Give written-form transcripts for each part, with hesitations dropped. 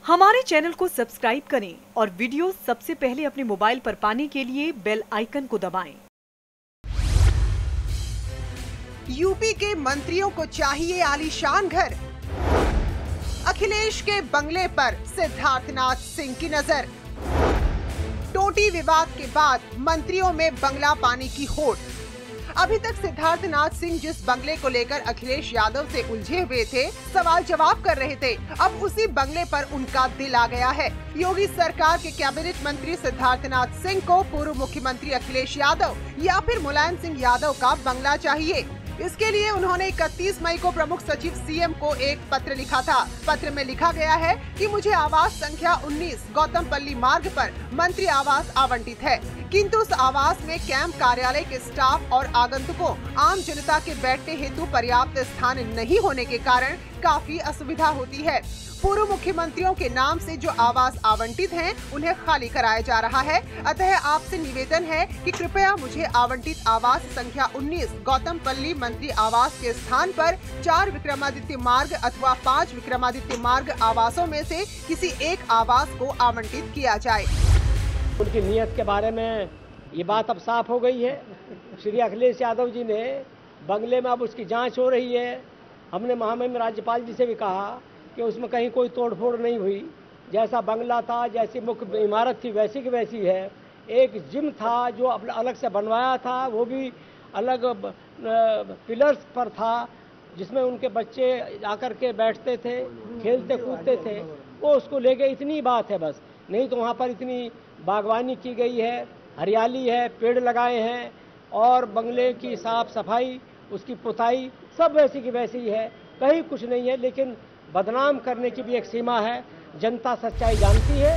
हमारे चैनल को सब्सक्राइब करें और वीडियो सबसे पहले अपने मोबाइल पर पाने के लिए बेल आइकन को दबाएं। यूपी के मंत्रियों को चाहिए आलीशान घर। अखिलेश के बंगले पर सिद्धार्थनाथ सिंह की नजर। टोटी विवाद के बाद मंत्रियों में बंगला पाने की होड़। अभी तक सिद्धार्थनाथ सिंह जिस बंगले को लेकर अखिलेश यादव से उलझे हुए थे, सवाल जवाब कर रहे थे, अब उसी बंगले पर उनका दिल आ गया है। योगी सरकार के कैबिनेट मंत्री सिद्धार्थनाथ सिंह को पूर्व मुख्यमंत्री अखिलेश यादव या फिर मुलायम सिंह यादव का बंगला चाहिए। इसके लिए उन्होंने 31 मई को प्रमुख सचिव सीएम को एक पत्र लिखा था। पत्र में लिखा गया है कि मुझे आवास संख्या 19 गौतमपल्ली मार्ग पर मंत्री आवास आवंटित है, किंतु उस आवास में कैंप कार्यालय के स्टाफ और आगंतुकों आम जनता के बैठने हेतु पर्याप्त स्थान नहीं होने के कारण काफी असुविधा होती है। पूर्व मुख्यमंत्रियों के नाम से जो आवास आवंटित हैं, उन्हें खाली कराया जा रहा है। अतः आपसे निवेदन है कि कृपया मुझे आवंटित आवास संख्या 19 गौतमपल्ली मंत्री आवास के स्थान पर 4 विक्रमादित्य मार्ग अथवा 5 विक्रमादित्य मार्ग आवासों में से किसी एक आवास को आवंटित किया जाए। उनकी नीयत के बारे में ये बात अब साफ हो गई है। श्री अखिलेश यादव जी ने बंगले में अब उसकी जांच हो रही है। हमने महामहिम राज्यपाल जी से भी कहा कि उसमें कहीं कोई तोड़फोड़ नहीं हुई। जैसा बंगला था, जैसी मुख्य इमारत थी, वैसी की वैसी है। एक जिम था जो अलग से बनवाया था, वो भी अलग पिलर्स पर था, जिसमें उनके बच्चे आकर के बैठते थे, खेलते कूदते थे। वो उसको ले गए, इतनी बात है बस। नहीं तो वहाँ पर इतनी बागवानी की गई है, हरियाली है, पेड़ लगाए हैं और बंगले की साफ सफाई, उसकी पुताई सब वैसी की वैसी है, कहीं कुछ नहीं है। लेकिन बदनाम करने की भी एक सीमा है, जनता सच्चाई जानती है।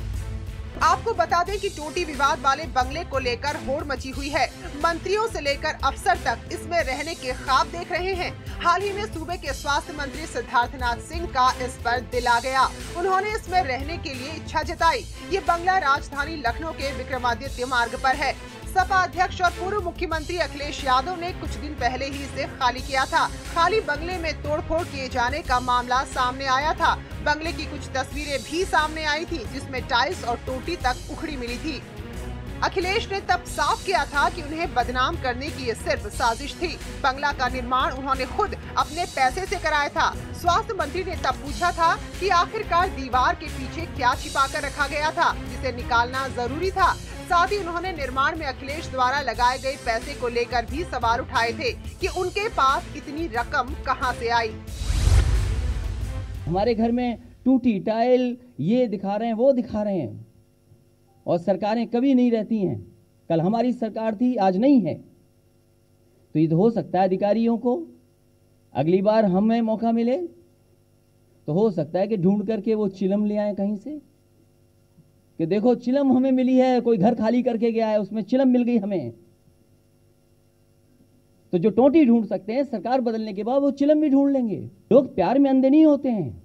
आपको बता दें कि टोटी विवाद वाले बंगले को लेकर होड़ मची हुई है। मंत्रियों से लेकर अफसर तक इसमें रहने के ख्वाब देख रहे हैं। हाल ही में सूबे के स्वास्थ्य मंत्री सिद्धार्थनाथ सिंह का इस पर दिल आ गया। उन्होंने इसमें रहने के लिए इच्छा जताई। ये बंगला राजधानी लखनऊ के विक्रमादित्य मार्ग पर है। सपा अध्यक्ष और पूर्व मुख्यमंत्री अखिलेश यादव ने कुछ दिन पहले ही इसे खाली किया था। खाली बंगले में तोड़फोड़ किए जाने का मामला सामने आया था। बंगले की कुछ तस्वीरें भी सामने आई थी, जिसमें टाइल्स और टोटी तक उखड़ी मिली थी। अखिलेश ने तब साफ किया था कि उन्हें बदनाम करने की ये सिर्फ साजिश थी। बंगला का निर्माण उन्होंने खुद अपने पैसे से कराया था। स्वास्थ्य मंत्री ने तब पूछा था कि आखिरकार दीवार के पीछे क्या छिपा कर रखा गया था, जिसे निकालना जरूरी था। साथ ही उन्होंने निर्माण में अखिलेश द्वारा लगाए गए पैसे को लेकर भी सवाल उठाए थे कि उनके पास इतनी रकम कहां से आई। हमारे घर में टूटी टाइल, ये दिखा रहे हैं, वो दिखा रहे हैं, और सरकारें कभी नहीं रहती हैं। कल हमारी सरकार थी, आज नहीं है। तो ये तो हो सकता है अधिकारियों को अगली बार हमें मौका मिले तो हो सकता है कि ढूंढ करके वो चिलम ले आए कहीं से, कि देखो चिलम हमें मिली है, कोई घर खाली करके गया है, उसमें चिलम मिल गई हमें। तो जो टोटी ढूंढ सकते हैं, सरकार बदलने के बाद वो चिलम भी ढूंढ लेंगे। लोग प्यार में अंधे नहीं होते हैं।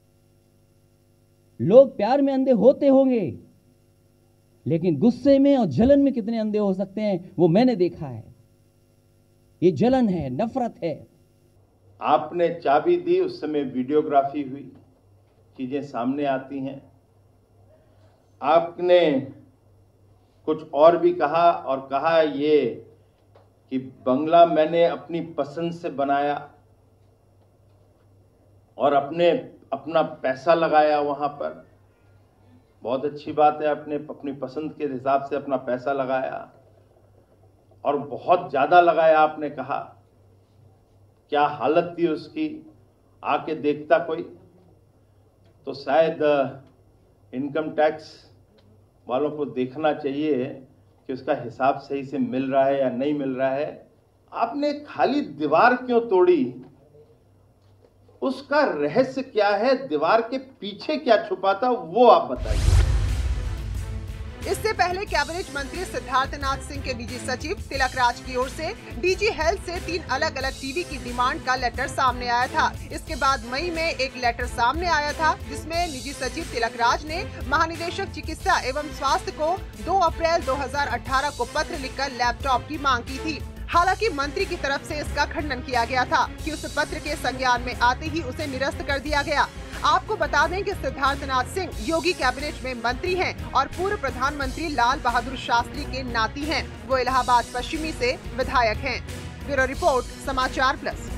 लोग प्यार में अंधे होते होंगे, लेकिन गुस्से में और जलन में कितने अंधे हो सकते हैं, वो मैंने देखा है। ये जलन है, नफरत है। आपने चाबी दी, उस समय वीडियोग्राफी हुई, चीजें सामने आती हैं। आपने कुछ और भी कहा, और कहा ये कि बंगला मैंने अपनी पसंद से बनाया और अपना पैसा लगाया वहां पर। बहुत अच्छी बात है, आपने अपनी पसंद के हिसाब से अपना पैसा लगाया और बहुत ज़्यादा लगाया। आपने कहा क्या हालत थी उसकी, आके देखता कोई तो शायद इनकम टैक्स वालों को देखना चाहिए कि उसका हिसाब सही से मिल रहा है या नहीं मिल रहा है। आपने खाली दीवार क्यों तोड़ी, उसका रहस्य क्या है, दीवार के पीछे क्या छुपा था, वो आप बताइए। इससे पहले कैबिनेट मंत्री सिद्धार्थनाथ सिंह के निजी सचिव तिलक राज की ओर से डीजी हेल्थ से 3 अलग अलग टीवी की डिमांड का लेटर सामने आया था। इसके बाद मई में एक लेटर सामने आया था, जिसमें निजी सचिव तिलक राज ने महानिदेशक चिकित्सा एवं स्वास्थ्य को 2 अप्रैल 2018 को पत्र लिखकर लैपटॉप की मांग की थी। हालांकि मंत्री की तरफ से इसका खंडन किया गया था कि उस पत्र के संज्ञान में आते ही उसे निरस्त कर दिया गया। आपको बता दें कि सिद्धार्थनाथ सिंह योगी कैबिनेट में मंत्री हैं और पूर्व प्रधानमंत्री लाल बहादुर शास्त्री के नाती हैं। वो इलाहाबाद पश्चिमी से विधायक हैं। Bureau report, Samachar plus.